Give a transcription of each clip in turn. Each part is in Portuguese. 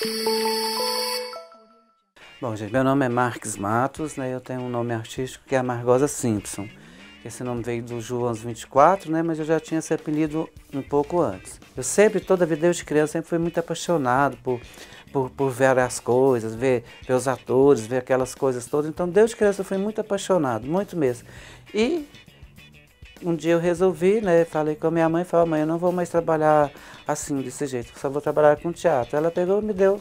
Bom, gente, meu nome é Marques Matos, né? Eu tenho um nome artístico que é Amargosa Simpson. Esse nome veio do João 24, né? Mas eu já tinha esse apelido um pouco antes. Eu sempre, toda a vida, desde criança, sempre fui muito apaixonado por ver as coisas, ver os atores, ver aquelas coisas todas. Então, desde criança, eu fui muito apaixonado, muito mesmo. E um dia eu resolvi, né? Falei com a minha mãe, falei, mãe, eu não vou mais trabalhar assim, desse jeito, só vou trabalhar com teatro. Ela pegou e me deu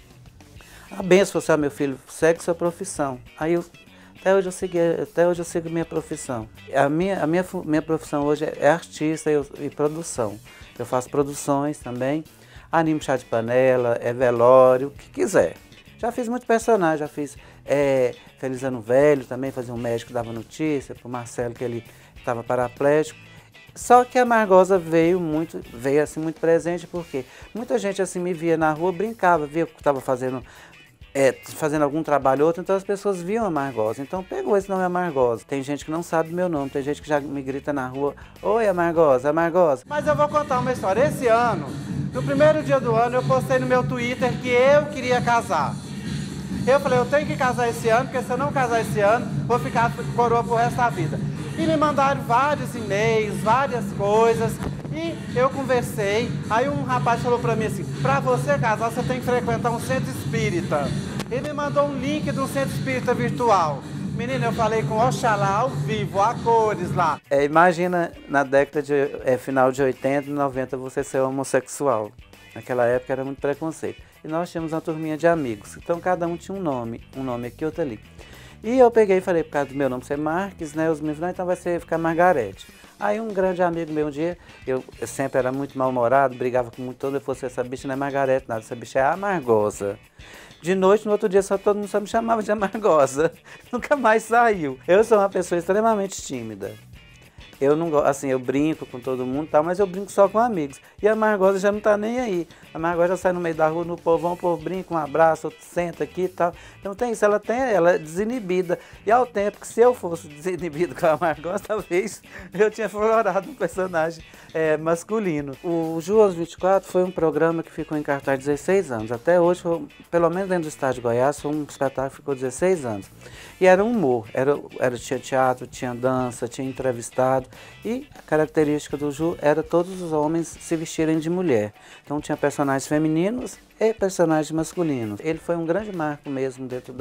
a benção, falou assim, meu filho, segue sua profissão. Aí até hoje eu sigo minha profissão. Minha profissão hoje é artista e produção. Eu faço produções também, animo chá de panela, velório, o que quiser. Já fiz muito personagem, já fiz Feliz Ano Velho também, fazia um médico que dava notícia para o Marcelo que ele estava paraplégico. Só que a Amargosa veio assim muito presente, porque muita gente assim me via na rua, brincava, via que eu estava fazendo algum trabalho ou outro, então as pessoas viam a Amargosa. Então pegou esse nome Amargosa. Tem gente que não sabe meu nome, tem gente que já me grita na rua, oi Amargosa, Amargosa. Mas eu vou contar uma história. Esse ano, no primeiro dia do ano, eu postei no meu Twitter que eu queria casar. Eu falei, eu tenho que casar esse ano, porque se eu não casar esse ano, vou ficar coroa pro resto da vida. E me mandaram vários e-mails, várias coisas, e eu conversei. Aí um rapaz falou pra mim assim, pra você casar, você tem que frequentar um centro espírita. Ele me mandou um link de um centro espírita virtual. Menina, eu falei com Oxalá ao vivo, a cores lá. Imagina na década de final de 80 e 90 você ser homossexual. Naquela época era muito preconceito. E nós tínhamos uma turminha de amigos, então cada um tinha um nome aqui, outro ali. E eu peguei e falei, por causa do meu nome ser Marques, né, os meninos falaram, então vai ficar Margarete. Aí um grande amigo meu um dia, eu sempre era muito mal-humorado, brigava com muito todo, eu falei, essa bicha não é Margarete nada, essa bicha é Amargosa. De noite, no outro dia, todo mundo só me chamava de Amargosa, nunca mais saiu. Eu sou uma pessoa extremamente tímida. Eu não gosto, assim, eu brinco com todo mundo, tal, mas eu brinco só com amigos. E a Amargosa já não tá nem aí. A Amargosa já sai no meio da rua, no povão, o povo brinca, um abraço, outro senta aqui e tal. Então tem isso, ela é desinibida. E ao tempo que se eu fosse desinibido com a Amargosa, talvez eu tinha florado um personagem masculino. O João 24 foi um programa que ficou em cartaz 16 anos. Até hoje, pelo menos dentro do estado de Goiás, foi um espetáculo que ficou 16 anos. E era um humor, tinha teatro, tinha dança, tinha entrevistado. E a característica do Ju era todos os homens se vestirem de mulher. Então tinha personagens femininos e personagens masculinos. Ele foi um grande marco mesmo dentro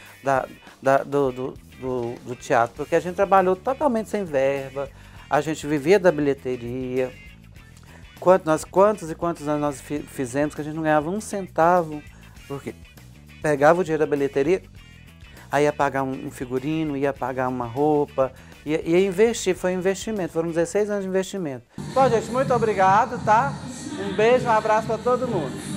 do teatro, porque a gente trabalhou totalmente sem verba, a gente vivia da bilheteria. Quantos e quantos anos nós fizemos que a gente não ganhava um centavo, porque pegava o dinheiro da bilheteria, aí ia pagar um figurino, ia pagar uma roupa, ia investir, foi um investimento, foram 16 anos de investimento. Bom, gente, muito obrigado, tá? Um beijo, um abraço para todo mundo.